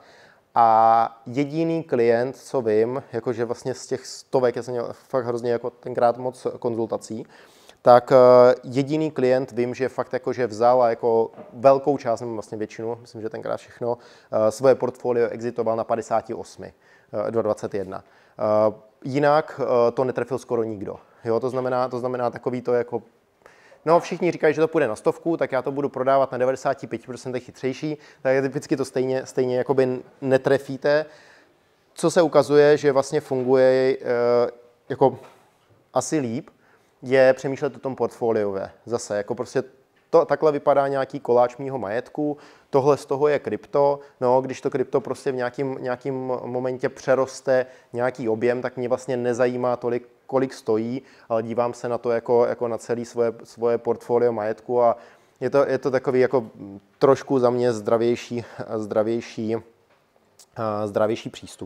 A jediný klient, co vím, jakože vlastně z těch stovek, já jsem měl fakt hrozně jako tenkrát moc konzultací, tak jediný klient vím, že fakt jako, že vzal a jako velkou část, nebo vlastně většinu, myslím, že tenkrát všechno, svoje portfolio exitoval na padesát osm, dva dvacet jedna. Jinak to netrefil skoro nikdo. Jo, to znamená, to znamená takový to jako, no všichni říkají, že to půjde na stovku, tak já to budu prodávat na devadesát pět procent chytřejší, tak typicky to stejně, stejně jakoby netrefíte. Co se ukazuje, že vlastně funguje jako asi líp, je přemýšlet o tom portfoliové. Zase, jako prostě to, takhle vypadá nějaký koláč mýho majetku, tohle z toho je krypto, no, když to krypto prostě v nějakým, nějakým momentě přeroste nějaký objem, tak mě vlastně nezajímá tolik, kolik stojí, ale dívám se na to jako, jako na celé svoje, svoje portfolio majetku a je to, je to takový jako trošku za mě zdravější, zdravější, zdravější přístup.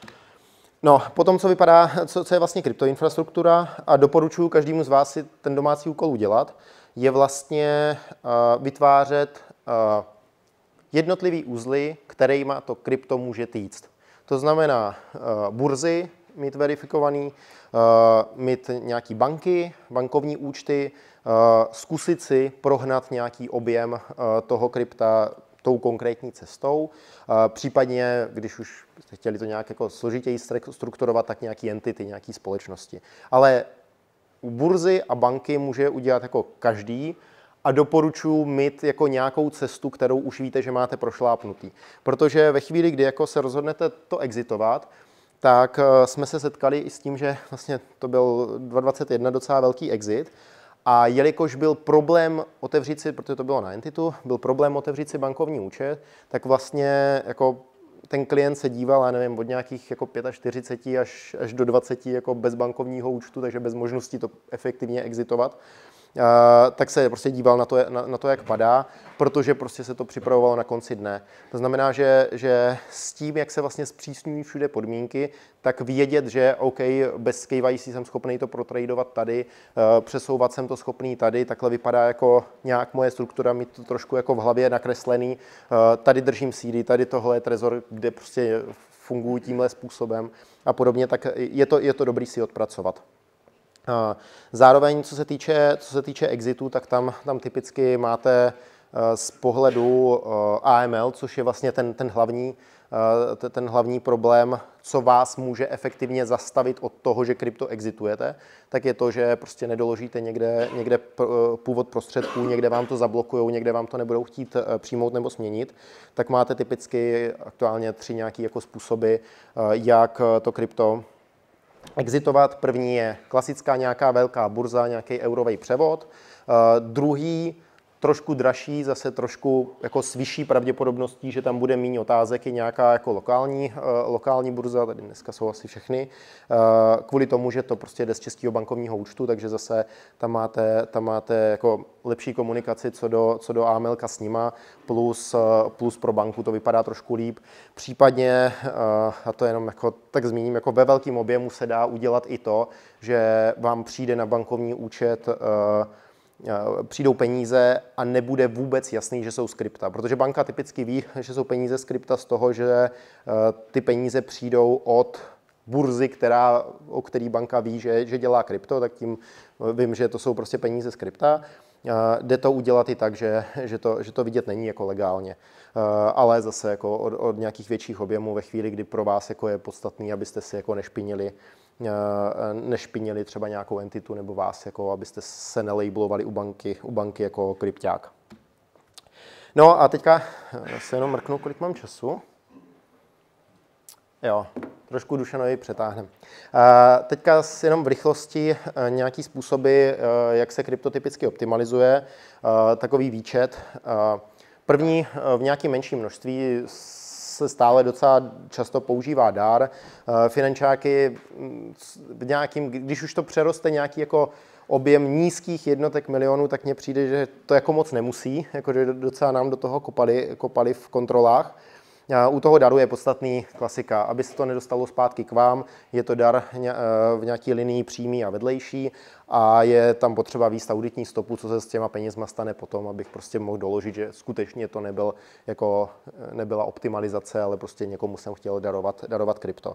No, potom, co vypadá, co, co je vlastně kryptoinfrastruktura a doporučuji každému z vás si ten domácí úkol udělat, je vlastně uh, vytvářet uh, jednotlivý uzly, kterýma to krypto může týct. To znamená uh, burzy mít verifikovaný, uh, mít nějaký banky, bankovní účty, uh, zkusit si prohnat nějaký objem uh, toho krypta tou konkrétní cestou. Případně, když už jste chtěli to nějak jako složitěji strukturovat, tak nějaký entity, nějaký společnosti. Ale u burzy a banky může udělat jako každý a doporučuji mít jako nějakou cestu, kterou už víte, že máte prošlápnutý. Protože ve chvíli, kdy jako se rozhodnete to exitovat, tak jsme se setkali i s tím, že vlastně to byl dva dvacet jedna docela velký exit. A jelikož byl problém otevřít si, protože to bylo na entitu, byl problém otevřít si bankovní účet, tak vlastně jako ten klient se díval, já nevím, od nějakých jako čtyřicet pět až, až do dvacet jako bez bankovního účtu, takže bez možnosti to efektivně exitovat. Uh, tak se prostě díval na to, na, na to, jak padá, protože prostě se to připravovalo na konci dne. To znamená, že, že s tím, jak se vlastně zpřísňují všude podmínky, tak vědět, že OK, bez K Y C jsem schopný to protradovat tady, uh, přesouvat jsem to schopný tady, takhle vypadá jako nějak moje struktura, mít to trošku jako v hlavě nakreslený, uh, tady držím C D, tady tohle je trezor, kde prostě fungují tímhle způsobem a podobně, tak je to, je to dobrý si odpracovat. Zároveň, co se týče, co se týče exitu, tak tam, tam typicky máte z pohledu A M L, což je vlastně ten, ten, hlavní, ten hlavní problém, co vás může efektivně zastavit od toho, že krypto exitujete, tak je to, že prostě nedoložíte někde, někde původ prostředků, někde vám to zablokujou, někde vám to nebudou chtít přijmout nebo změnit, tak máte typicky aktuálně tři nějaké jako způsoby, jak to krypto exitovat. První je klasická nějaká velká burza, nějaký eurový převod. Uh, druhý, trošku dražší, zase trošku jako s vyšší pravděpodobností, že tam bude méně otázek, i nějaká jako lokální, lokální burza, tady dneska jsou asi všechny, kvůli tomu, že to prostě jde z českého bankovního účtu, takže zase tam máte, tam máte jako lepší komunikaci co do, co do AMLka s nima, plus, plus pro banku to vypadá trošku líp. Případně, a to jenom jako, tak zmíním, jako ve velkém objemu se dá udělat i to, že vám přijde na bankovní účet přijdou peníze a nebude vůbec jasný, že jsou z krypta, protože banka typicky ví, že jsou peníze z krypta z toho, že ty peníze přijdou od burzy, která, o který banka ví, že, že dělá krypto, tak tím vím, že to jsou prostě peníze z krypta. Jde to udělat i tak, že, že, to, že to vidět není jako legálně, ale zase jako od, od nějakých větších objemů ve chvíli, kdy pro vás jako je podstatný, abyste si jako nešpinili nešpinili třeba nějakou entitu nebo vás, jako abyste se nelablovali u banky, u banky jako krypťák. No a teďka se jenom mrknu, kolik mám času. Jo, trošku Dušanovi přetáhnem. Teďka jenom v rychlosti nějaký způsoby, jak se krypto typicky optimalizuje, takový výčet. První v nějakém menším množství se stále docela často používá dár. Finančáky v nějakým, když už to přeroste nějaký jako objem nízkých jednotek milionů, tak mně přijde, že to jako moc nemusí, jakože docela nám do toho kopali, kopali v kontrolách. U toho daru je podstatný klasika, aby se to nedostalo zpátky k vám, je to dar v nějaké linii přímý a vedlejší a je tam potřeba výst auditní stopu, co se s těma penězma stane potom, abych prostě mohl doložit, že skutečně to nebyl, jako, nebyla optimalizace, ale prostě někomu jsem chtěl darovat, darovat krypto.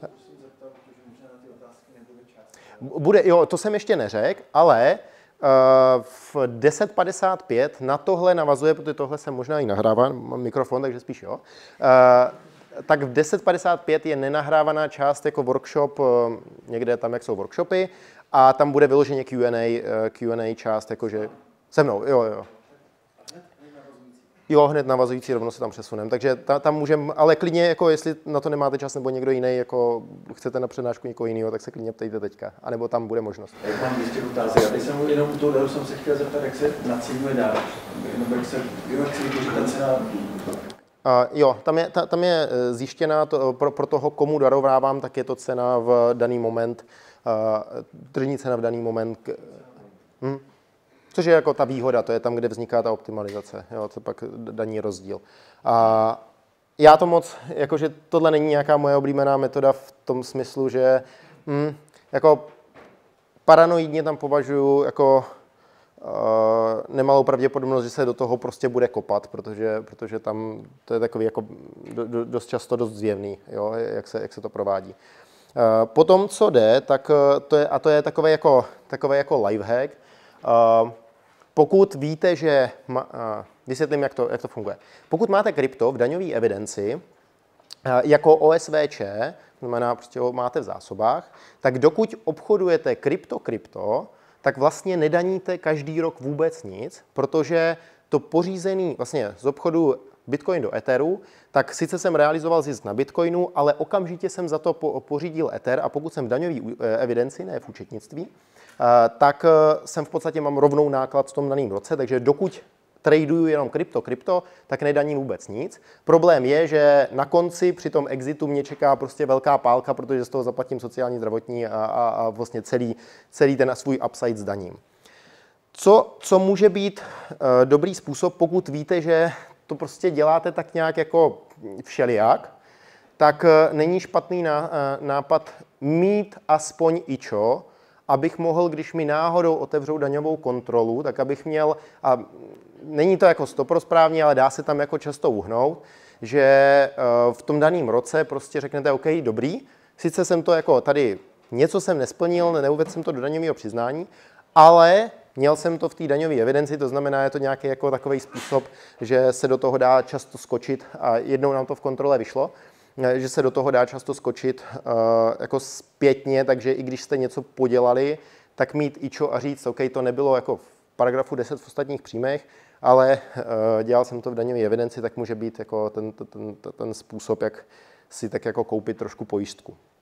Bude, jo, to jsem ještě neřekl, ale v deset padesát pět na tohle navazuje, protože tohle jsem možná i nahrává, mám mikrofon, takže spíš jo. Tak v deset padesát pět je nenahrávaná část jako workshop, někde tam, jak jsou workshopy, a tam bude vyloženě Q and A, Q and A část, jakože se mnou, jo, jo. Jo, hned navazující, rovno se tam přesunem, takže ta, tam můžeme, ale klidně, jako jestli na to nemáte čas nebo někdo jiný, jako chcete na přednášku někoho jiného, tak se klidně ptejte teďka, anebo tam bude možnost. Jak mám jistě otázek, já teď jsem jenom u toho daru jsem se chtěl zeptat, jak se naceňuje dár, nebo jak se, jak se vytvoří ta cena. Uh, jo, tam je, ta, tam je zjištěná, to, pro, pro toho, komu darovávám, tak je to cena v daný moment, uh, tržní cena v daný moment. Hm? Což je jako ta výhoda, to je tam, kde vzniká ta optimalizace, jo, to pak daní rozdíl. A já to moc, jakože tohle není nějaká moje oblíbená metoda v tom smyslu, že hm, jako paranoidně tam považuji jako uh, nemalou pravděpodobnost, že se do toho prostě bude kopat, protože, protože tam to je takový jako do, do, dost často dost zjevný, jo, jak se, jak se to provádí. Uh, potom, co jde, tak to je, a to je takový jako, takový jako lifehack. Uh, pokud víte, že, ma, uh, vysvětlím, jak to, jak to funguje. Pokud máte krypto v daňové evidenci uh, jako O S V Č, znamená, prostě ho máte v zásobách, tak dokud obchodujete krypto-krypto, tak vlastně nedaníte každý rok vůbec nic, protože to pořízený vlastně z obchodu Bitcoin do Etheru, tak sice jsem realizoval zisk na Bitcoinu, ale okamžitě jsem za to po, pořídil Ether a pokud jsem v daňové evidenci, ne v účetnictví, tak jsem v podstatě mám rovnou náklad v tom daném roce, takže dokud traduju jenom krypto, krypto, tak nedaním vůbec nic. Problém je, že na konci při tom exitu mě čeká prostě velká pálka, protože z toho zaplatím sociální, zdravotní a, a, a vlastně celý, celý ten svůj upside zdaním. Co, co může být uh, dobrý způsob, pokud víte, že to prostě děláte tak nějak jako všelijak, tak uh, není špatný ná, uh, nápad mít aspoň ičo, abych mohl, když mi náhodou otevřou daňovou kontrolu, tak abych měl, a není to jako stoprosprávně, ale dá se tam jako často uhnout, že v tom daném roce prostě řeknete, OK, dobrý, sice jsem to jako tady, něco jsem nesplnil, neuvedl jsem to do daňového přiznání, ale měl jsem to v té daňové evidenci, to znamená, je to nějaký jako takový způsob, že se do toho dá často skočit a jednou nám to v kontrole vyšlo, že se do toho dá často skočit uh, jako zpětně, takže i když jste něco podělali, tak mít ičo a říct, OK, to nebylo jako v paragrafu deset v ostatních příjmech, ale uh, dělal jsem to v daňové evidenci, tak může být jako ten, ten, ten, ten způsob, jak si tak jako koupit trošku pojistku.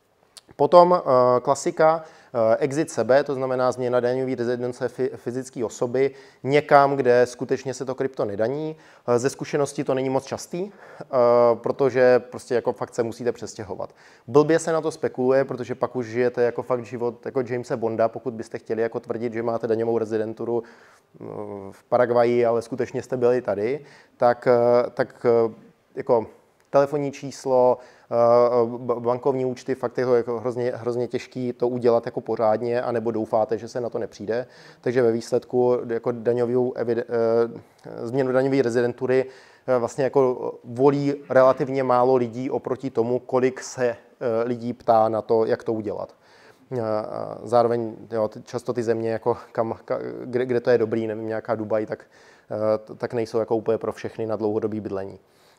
Potom uh, klasika, uh, exit sebe, to znamená změna daňové rezidence fyzické osoby někam, kde skutečně se to krypto nedaní. Uh, ze zkušenosti to není moc častý, uh, protože prostě jako fakt se musíte přestěhovat. Blbě se na to spekuluje, protože pak už žijete jako fakt život jako Jamese Bonda, pokud byste chtěli jako tvrdit, že máte daňovou rezidenturu uh, v Paraguayi, ale skutečně jste byli tady, tak, uh, tak uh, jako telefonní číslo, bankovní účty, fakt je to jako hrozně, hrozně těžký to udělat jako pořádně, anebo doufáte, že se na to nepřijde. Takže ve výsledku jako daňovou změnu daňové rezidentury vlastně jako volí relativně málo lidí oproti tomu, kolik se lidí ptá na to, jak to udělat. Zároveň jo, často ty země, jako kam, kde, kde to je dobrý, nevím, nějaká Dubaj, tak, tak nejsou jako úplně pro všechny na dlouhodobý bydlení.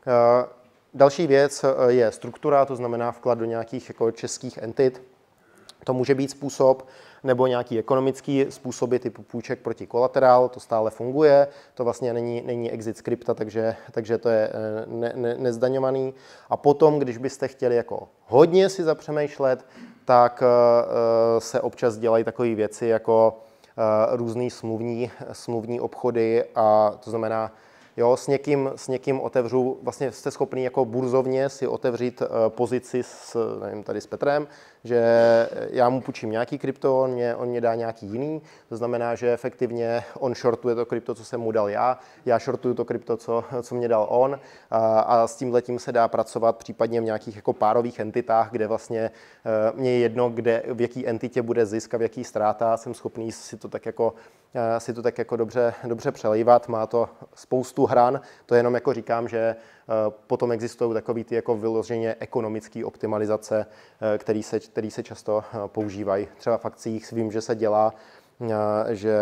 Další věc je struktura, to znamená vklad do nějakých jako českých entit. To může být způsob, nebo nějaký ekonomický způsoby typu půjček proti kolaterál, to stále funguje, to vlastně není, není exit z krypta, takže, takže to je ne, ne, nezdaňovaný. A potom, když byste chtěli jako hodně si zapřemýšlet, tak uh, se občas dělají takové věci jako uh, různý smluvní, smluvní obchody, a to znamená, jo, s někým, s někým otevřu, vlastně jste schopný jako burzovně si otevřít uh, pozici s, nevím, tady s Petrem, že já mu půjčím nějaký krypto, on mě, on mě dá nějaký jiný, to znamená, že efektivně on shortuje to krypto, co jsem mu dal já, já shortuju to krypto, co, co mě dal on, a, a s tímhletím se dá pracovat případně v nějakých jako párových entitách, kde vlastně uh, mě je jedno, kde, v jaký entitě bude zisk a v jaký ztráta, jsem schopný si to tak jako si to tak jako dobře, dobře přelejvat, má to spoustu hran, to jenom jako říkám, že potom existují takový ty jako vyloženě ekonomické optimalizace, který se, který se často používají. Třeba v akcích vím, že se dělá, že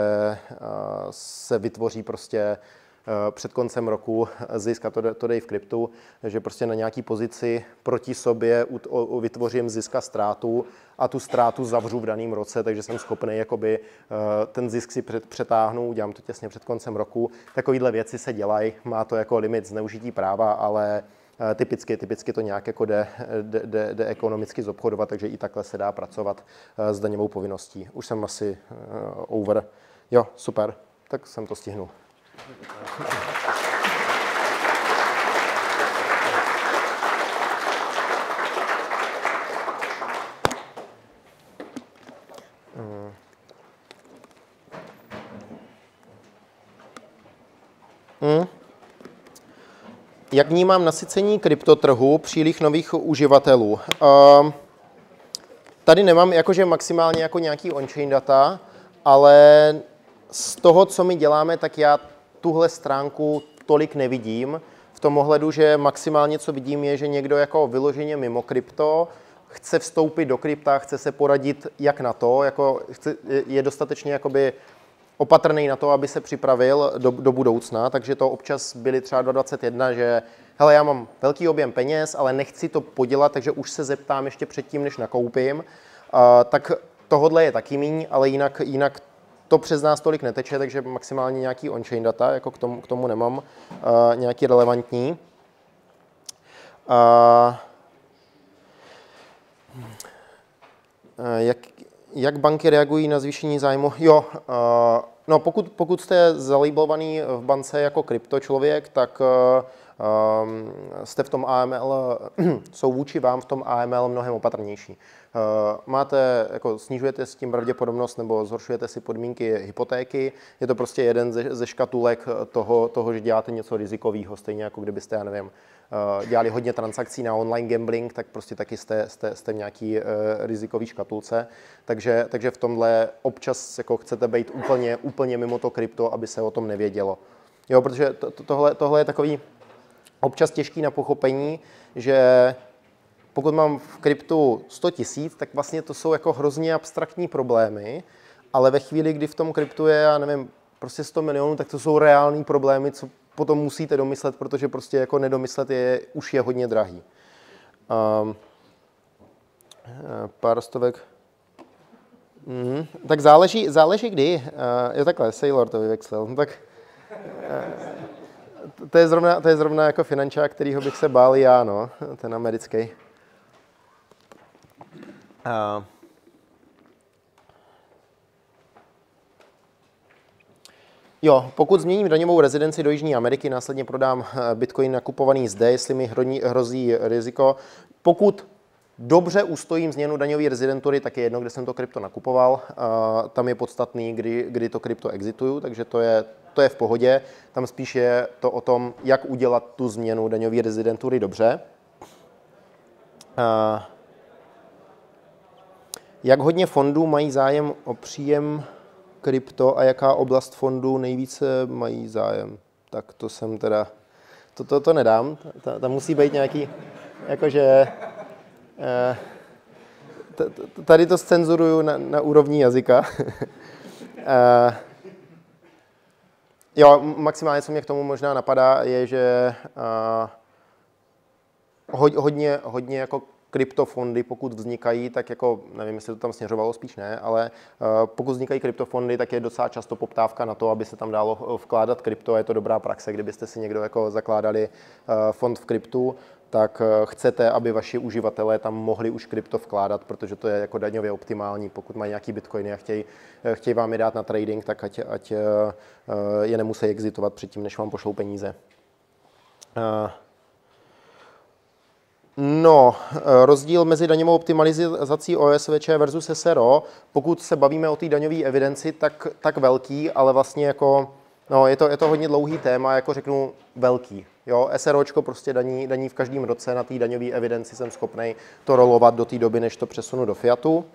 se vytvoří prostě před koncem roku zisk, a to, to dej v kryptu, že prostě na nějaký pozici proti sobě vytvořím zisk a ztrátu a tu ztrátu zavřu v daném roce, takže jsem schopný jakoby ten zisk si přetáhnu, dělám to těsně před koncem roku. Takovýhle věci se dělají, má to jako limit zneužití práva, ale typicky, typicky to nějak jako jde, jde, jde ekonomicky zobchodovat, takže i takhle se dá pracovat s daňovou povinností. Už jsem asi over. Jo, super, tak jsem to stihnul. Hmm. Jak vnímám nasycení kryptotrhu, příliš nových uživatelů? Uh, tady nemám jakože maximálně jako nějaký on-chain data, ale z toho, co my děláme, tak já tuhle stránku tolik nevidím. V tom ohledu, že maximálně, co vidím, je, že někdo jako vyloženě mimo krypto chce vstoupit do krypta, chce se poradit, jak na to, jako chce, je dostatečně jakoby opatrný na to, aby se připravil do, do budoucna, takže to občas byly třeba dvacet jedna, že hele, já mám velký objem peněz, ale nechci to podělat, takže už se zeptám ještě předtím, než nakoupím. Uh, tak tohodle je taky míň, ale jinak, jinak to přes nás tolik neteče, takže maximálně nějaký on-chain data, jako k tomu, k tomu nemám uh, nějaký relevantní. Uh, jak, jak banky reagují na zvýšení zájmu? Jo, uh, no pokud, pokud jste zalabelovaný v bance jako krypto člověk, tak uh, um, jste v tom A M L, jsou vůči vám v tom A M L mnohem opatrnější. Uh, máte, jako snižujete s tím pravděpodobnost nebo zhoršujete si podmínky hypotéky. Je to prostě jeden ze, ze škatulek toho, toho, že děláte něco rizikového, stejně jako kdybyste, já nevím, uh, dělali hodně transakcí na online gambling, tak prostě taky jste, jste, jste v nějaký uh, rizikový škatulce. Takže, takže v tomhle občas jako chcete být úplně, úplně mimo to krypto, aby se o tom nevědělo. Jo, protože to, to, tohle, tohle je takový občas těžký na pochopení, že pokud mám v kryptu sto tisíc, tak vlastně to jsou jako hrozně abstraktní problémy, ale ve chvíli, kdy v tom kryptu je, já nevím, prostě sto milionů, tak to jsou reální problémy, co potom musíte domyslet, protože prostě jako nedomyslet je, už je hodně drahý. Um, pár stovek. Mm, tak záleží, záleží kdy. Uh, je takhle, Sailor to vyvexlil. No, tak, uh, to, je zrovna, to je zrovna jako finančák, kterýho bych se bál já, no, ten americký. Uh, Jo, pokud změním daňovou rezidenci do Jižní Ameriky, následně prodám bitcoin nakupovaný zde, jestli mi hrozí riziko. Pokud dobře ustojím změnu daňové rezidentury, tak je jedno, kde jsem to krypto nakupoval. Tam je podstatný, kdy, kdy to krypto exituju, takže to je, to je v pohodě. Tam spíš je to o tom, jak udělat tu změnu daňové rezidentury dobře. Jak hodně fondů mají zájem o příjem krypto a jaká oblast fondů nejvíce mají zájem? Tak to jsem teda, to, to, to nedám, ta, tam musí být nějaký, jakože, eh, t, t, tady to scenzuruju na, na úrovni jazyka. eh, jo, maximálně, co mě k tomu možná napadá, je, že eh, hodně, hodně jako kryptofondy, pokud vznikají, tak jako, nevím, jestli to tam směřovalo, spíš ne, ale uh, pokud vznikají kryptofondy, tak je docela často poptávka na to, aby se tam dalo vkládat krypto a je to dobrá praxe. Kdybyste si někdo jako zakládali uh, fond v kryptu, tak uh, chcete, aby vaši uživatelé tam mohli už krypto vkládat, protože to je jako daňově optimální. Pokud mají nějaký bitcoiny a chtějí, chtějí vám je dát na trading, tak ať, ať uh, je nemusí exitovat předtím, než vám pošlou peníze. Uh, No, rozdíl mezi daňovou optimalizací O S V Č versus S R O, pokud se bavíme o té daňové evidenci, tak, tak velký, ale vlastně jako, no, je to, je to hodně dlouhý téma, jako řeknu velký. Jo, SROčko prostě daní, daní v každém roce, na té daňové evidenci jsem schopný to rolovat do té doby, než to přesunu do fiatu.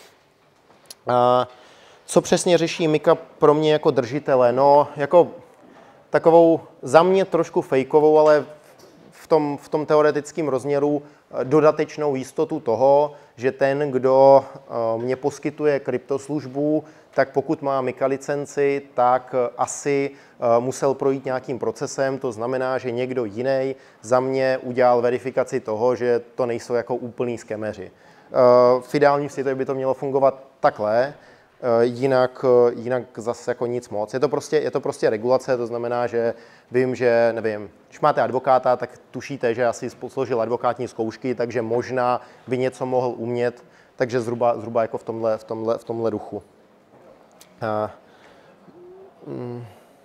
A co přesně řeší Mika pro mě jako držitele? No, jako takovou za mě trošku fejkovou, ale v tom, v tom teoretickém rozměru dodatečnou jistotu toho, že ten, kdo mě poskytuje kryptoslužbu, tak pokud má Mika licenci, tak asi musel projít nějakým procesem, to znamená, že někdo jiný za mě udělal verifikaci toho, že to nejsou jako úplný skemeři. V ideálním světě by to mělo fungovat takhle, jinak, jinak zase jako nic moc. Je to, prostě, je to prostě regulace, to znamená, že vím, že, nevím, když máte advokáta, tak tušíte, že asi složil advokátní zkoušky, takže možná by něco mohl umět, takže zhruba, zhruba jako v tomhle, v tomhle, v tomhle duchu. A, mm.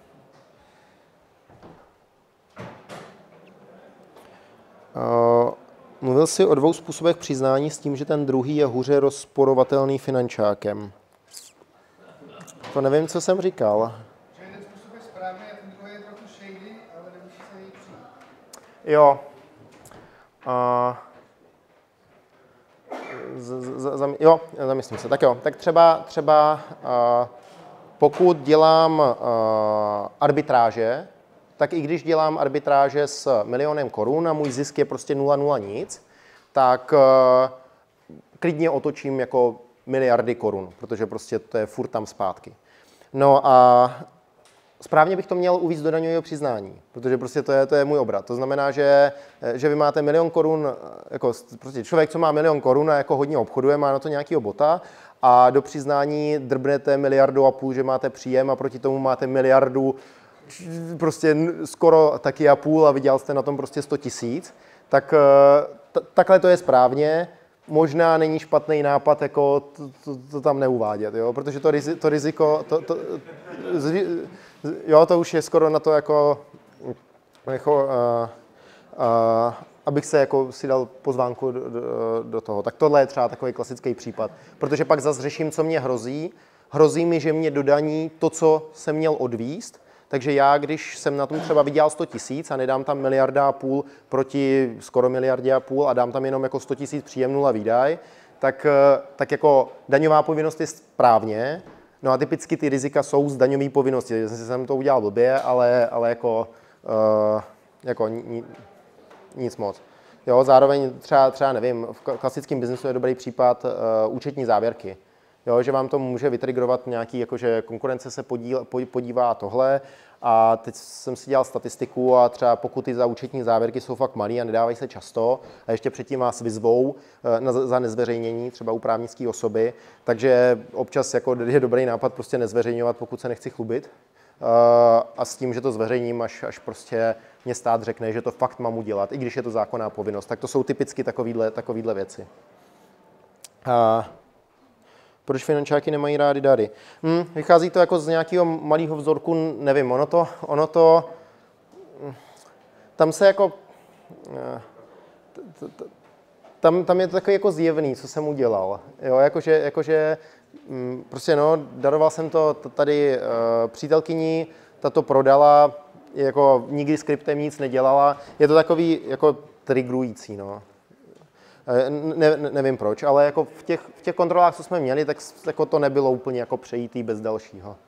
Uh, mluvil jsi o dvou způsobech přiznání s tím, že ten druhý je hůře rozporovatelný finančákem. To nevím, co jsem říkal. Že jeden způsob je správný a ten druhý je trochu shady, ale nemusí se jí přijít. Jo. Uh, z, z, z, jo, zamyslím se. Tak jo, tak třeba, třeba uh, pokud dělám uh, arbitráže, tak i když dělám arbitráže s milionem korun a můj zisk je prostě nula nula nic, tak uh, klidně otočím jako miliardy korun, protože prostě to je furt tam zpátky. No a správně bych to měl uvést do daňového přiznání, protože prostě to je, to je můj obrat. To znamená, že, že vy máte milion korun, jako prostě člověk, co má milion korun a jako hodně obchoduje, má na to nějakýho bota a do přiznání drbnete miliardu a půl, že máte příjem a proti tomu máte miliardu prostě skoro taky a půl a vydělal jste na tom prostě sto tisíc, tak t- takhle to je správně. Možná není špatný nápad jako to, to, to tam neuvádět, jo? Protože to, rizi, to riziko, to, to, zri, jo, to už je skoro na to jako, jako uh, uh, abych se jako si dal pozvánku do, do, do toho. Tak tohle je třeba takový klasický případ, protože pak zase řeším, co mě hrozí. Hrozí mi, že mě dodaní to, co jsem měl odvíst. Takže já, když jsem na tom třeba vydělal sto tisíc a nedám tam miliarda a půl proti skoro miliardě a půl a dám tam jenom jako sto tisíc příjem nula výdaj, tak, tak jako daňová povinnost je správně. No a typicky ty rizika jsou z daňové povinnosti. Jsem to udělal blbě, ale, ale jako, uh, jako ni, nic moc. Jo, zároveň třeba, třeba nevím, v klasickém biznesu je dobrý případ uh, účetní závěrky. Jo, že vám to může vytrigrovat nějaký, jakože konkurence se podíl, podívá tohle a teď jsem si dělal statistiku a třeba pokuty za účetní závěrky jsou fakt malý a nedávají se často a ještě předtím vás vyzvou na, za nezveřejnění, třeba u právnické osoby, takže občas jako je dobrý nápad prostě nezveřejňovat, pokud se nechci chlubit a s tím, že to zveřejním, až, až prostě mě stát řekne, že to fakt mám udělat, i když je to zákonná povinnost, tak to jsou typicky takovýhle, takovýhle věci. A proč finančáky nemají rádi dary? Hm, vychází to jako z nějakého malého vzorku, nevím, ono to, ono to, tam se jako, tam, tam je to takový jako zjevný, co jsem udělal, jo, jakože, jakože prostě no, daroval jsem to tady přítelkyni, ta to prodala, jako nikdy s kryptem nic nedělala, je to takový jako triggerující, no. Ne, ne, nevím proč, ale jako v těch, v těch kontrolách, co jsme měli, tak jako to nebylo úplně jako přejítý bez dalšího.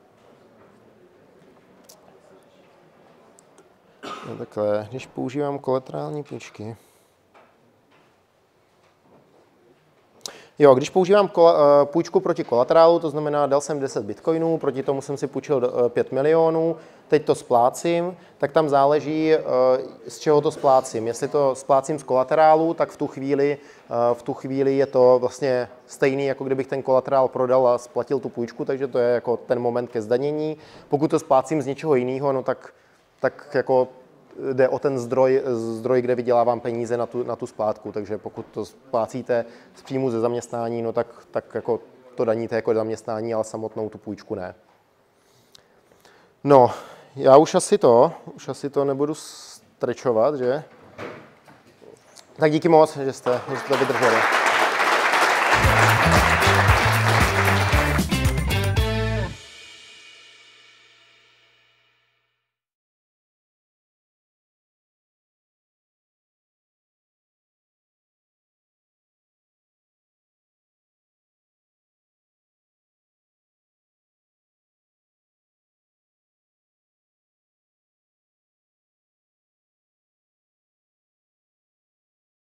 No takhle, když používám kolaterální půjčky. Jo, když používám kola, půjčku proti kolaterálu, to znamená, dal jsem deset bitcoinů, proti tomu jsem si půjčil pět milionů, teď to splácím, tak tam záleží, z čeho to splácím. Jestli to splácím z kolaterálu, tak v tu chvíli, v tu chvíli je to vlastně stejný, jako kdybych ten kolaterál prodal a splatil tu půjčku, takže to je jako ten moment ke zdanění. Pokud to splácím z něčeho jiného, no tak, tak jako jde o ten zdroj, zdroj, kde vydělávám peníze na tu, na tu splátku, takže pokud to splácíte z příjmu ze zaměstnání, no tak, tak jako to daníte jako zaměstnání, ale samotnou tu půjčku ne. No, já už asi to, už asi to nebudu strečovat, že? Tak díky moc, že jste, že jste to vydrželi.